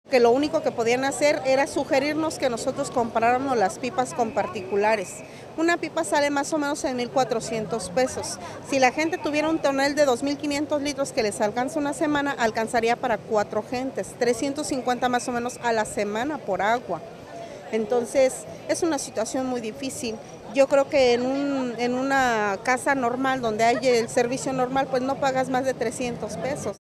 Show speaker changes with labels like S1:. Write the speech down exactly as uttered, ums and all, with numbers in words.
S1: Que lo único que podían hacer era sugerirnos que nosotros compráramos las pipas con particulares. Una pipa sale más o menos en mil cuatrocientos pesos. Si la gente tuviera un tonel de dos mil quinientos litros que les alcanza una semana, alcanzaría para cuatro gentes, trescientos cincuenta más o menos a la semana por agua. Entonces es una situación muy difícil. Yo creo que en, un, en una casa normal donde hay el servicio normal, pues no pagas más de trescientos pesos.